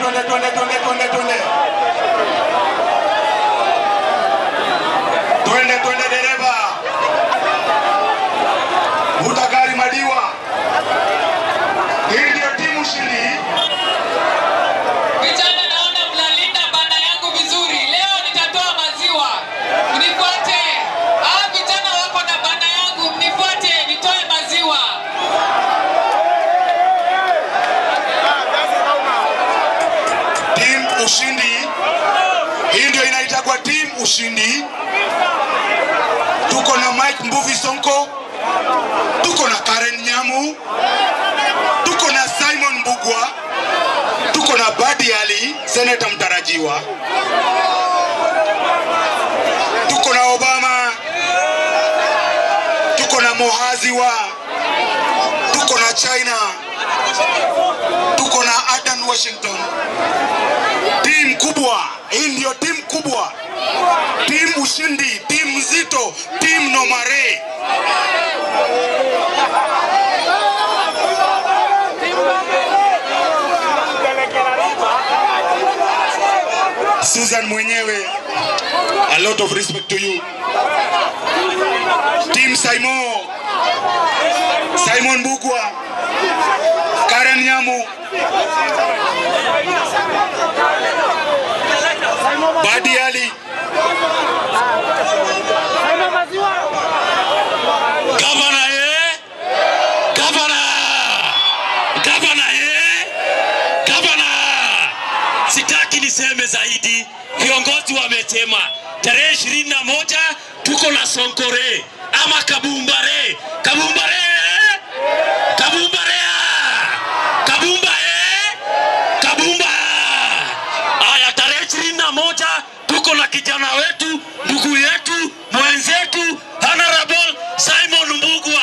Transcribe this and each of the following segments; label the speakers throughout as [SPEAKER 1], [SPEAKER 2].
[SPEAKER 1] Twende dereva. Vuta gari madiwa. Hii ndio timu shindi.
[SPEAKER 2] Vijana naona mnalinda banda yangu vizuri. Leo nitatoa maziwa. Mnifuate. Vijana wako na banda yangu, mnifuate nitoe maziwa.
[SPEAKER 1] Team ushindi. Hii ndio inaitwa team ushindi. Tuko na Mike Mbuvi Sonko. Tuko na Karen Nyamu. Tuko na Simon Mbugwa. Tuko na Badi Ali, seneta mtarajiwa. Tuko na Obama. Tuko na Mohaziwa. Tuko na China. Tuko na Adan Washington. Team kubwa. Hii ndio team kubwa. Team ushindi, team mzito, team nomare. Susan mwenyewe, a lot of respect to you. Team Simon Bugwa, Karen Nyamu, Badi Ali,
[SPEAKER 3] Sitaki niseme zaidi, viongozi wamesema tarehe 21 tuko na Sonkore ama Kabumbare. Aya, tarehe 21 tuko na kijana wetu, ndugu yetu, mwenzetu, Honorable Simon Mbugwa.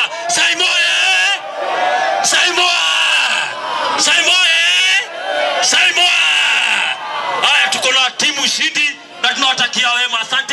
[SPEAKER 3] Simon. Aya, tuko na timu shindi na tunawatakia wema. Asante.